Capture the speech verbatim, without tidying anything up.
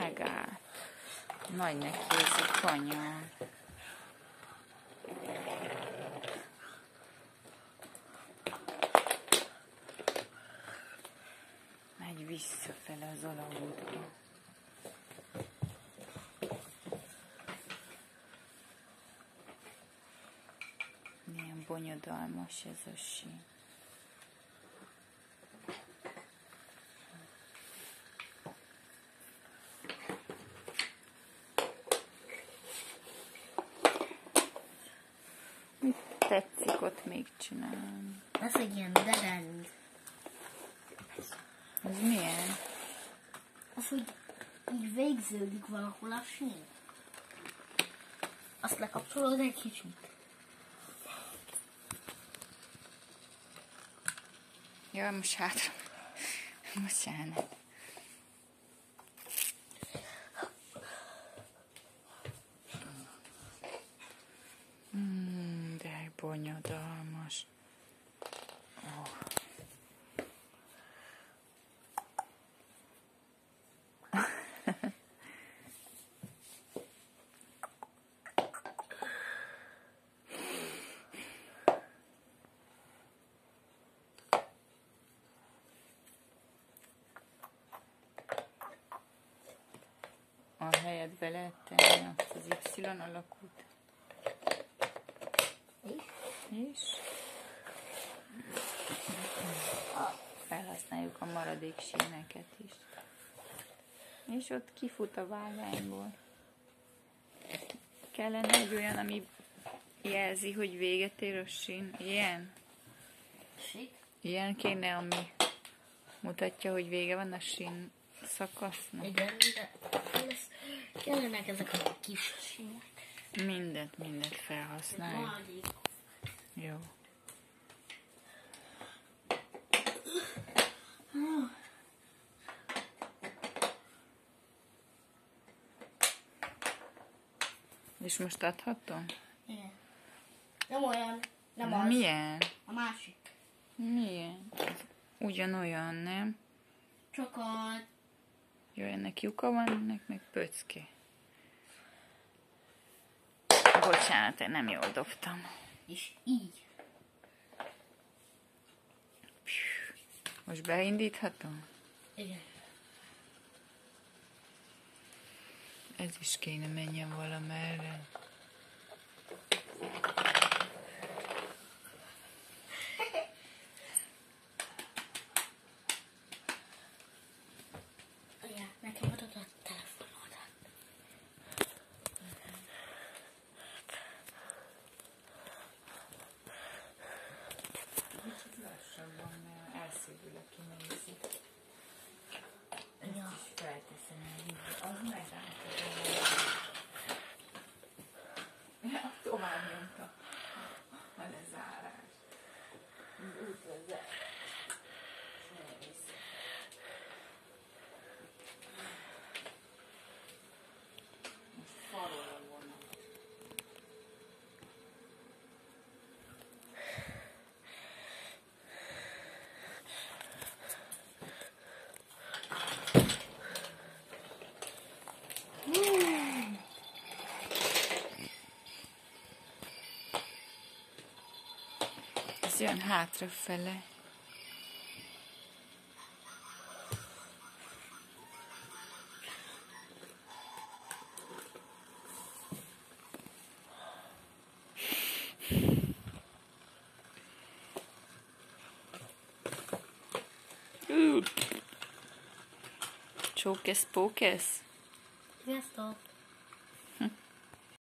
megállt. Nagy neki ez a kanyar. Megy visszafele az alagútba. Milyen bonyodalmas ez a sín. Mit tetszik ott még csinálni? Ez egy ilyen dereng. Ez milyen? Az, hogy így végződik valahol a sín. Azt lekapcsolod egy kicsit. Jaj, most hátra. Bocsánat. Mm, de bonyodalmas. Oh. A helyet be lehet tenni azt az Y alakút. És felhasználjuk a maradék síneket is. És ott kifut a vágányból. Kellene egy olyan, ami jelzi, hogy véget ér a sín. Ilyen? Ilyen kéne, ami mutatja, hogy vége van a sín szakasznak. Igen, de kellenek ezek a kis sínek. Mindent, mindent felhasználjuk. Jó. És most adhatom? Igen. Nem olyan, nem Na, az. milyen? A másik. Milyen? Ugyanolyan, nem? Csak a... Jó, ennek lyuka van, ennek meg pöcke. Bocsánat, én nem jól dobtam. És így. Most beindíthatom? Igen. Ez is kéne menjen valamerre. Igen, nekem adod a telefonodat. Kicsit lassabban, mert elszívül, aki nézi. Ja. És felteszem el, az megállt. Ja, tovább nyomta a lezárás. Az út vezet. Most falon a vonat. Ez jön hátrafele. Csókesz, pókesz? Sziasztok!